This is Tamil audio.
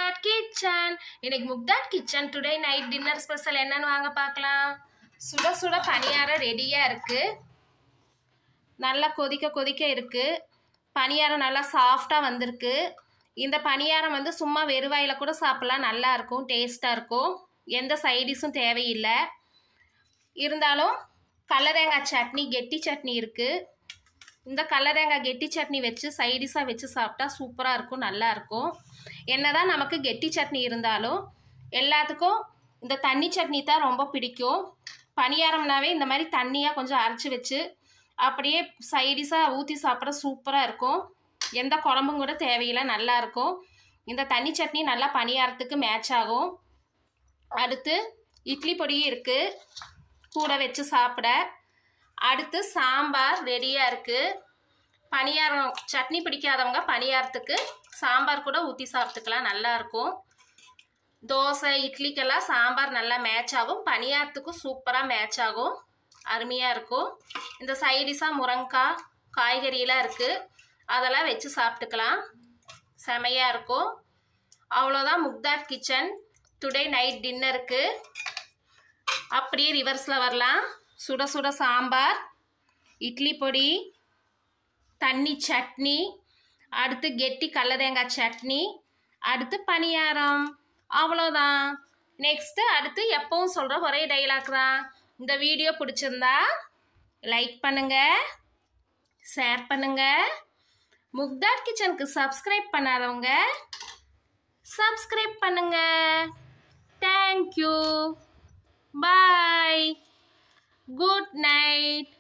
Mukdath Kitchen. இன்னைக்கு Mukdath Kitchen today night dinner special என்னன்னு வாங்க பார்க்கலாம். சுட சுட பணியாரம் ரெடியா இருக்கு. நல்லா கொதிக்க இருக்கு. பணியாரம் நல்லா சாஃப்ட்டா வந்திருக்கு. இந்த பணியாரம் வந்து சும்மா வெறுவாயில கூட சாப்பிடலாம், நல்லா இருக்கும், டேஸ்டா இருக்கும். எந்த சைடிஸும் தேவையில்லை. இருந்தாலும் கடலதேங்காய் சட்னி, கெட்டி சட்னி இருக்கு. இந்த கடலதேங்காய் கெட்டி சட்னி வச்சு சைடிஸாக வச்சு சாப்பிட்டா சூப்பராக இருக்கும், நல்லா இருக்கும். என்னதான் நமக்கு கெட்டி சட்னி இருந்தாலும் எல்லாத்துக்கும் இந்த தண்ணி சட்னி தான் ரொம்ப பிடிக்கும். பணியாரம்னாவே இந்த மாதிரி தண்ணியாக கொஞ்சம் அரைச்சி வச்சு அப்படியே சைடிஸாக ஊற்றி சாப்பிட சூப்பராக இருக்கும். எந்த குழம்பும் கூட தேவையில்லை, நல்லா இருக்கும். இந்த தண்ணி சட்னி நல்லா பணியாரத்துக்கு மேட்ச் ஆகும். அடுத்து இட்லி பொடியும் இருக்குது கூட வச்சு சாப்பிட. அடுத்து சாம்பார் ரெடியாக இருக்குது. பணியாரம் சட்னி பிடிக்காதவங்க பணியாரத்துக்கு சாம்பார் கூட ஊற்றி சாப்பிட்டுக்கலாம், நல்லாயிருக்கும். தோசை இட்லிக்கெல்லாம் சாம்பார் நல்லா மேட்ச் ஆகும், பணியாரத்துக்கும் சூப்பராக மேட்ச் ஆகும், அருமையாக இருக்கும். இந்த சைடிஷாக முருங்கைக்காய் காய்கறியெல்லாம் இருக்குது, அதெல்லாம் வச்சு சாப்பிட்டுக்கலாம், செமையாக இருக்கும். அவ்வளோதான் முக்தாத் கிச்சன் டுடே நைட் டின்னருக்கு. அப்படியே ரிவர்ஸில் வரலாம். சுட சுட சாம்பார், இட்லி பொடி, தண்ணி சட்னி, அடுத்து கெட்டி கடலதேங்காய் சட்னி, அடுத்து பணியாரம், அவ்வளோதான். நெக்ஸ்ட்டு அடுத்து எப்பவும் சொல்கிற ஒரே டைலாக் தான். இந்த வீடியோ பிடிச்சிருந்தா லைக் பண்ணுங்கள், ஷேர் பண்ணுங்கள். முக்தாத் கிச்சனுக்கு சப்ஸ்கிரைப் பண்ணாதவங்க சப்ஸ்கிரைப் பண்ணுங்கள். Thank you, bye, good night.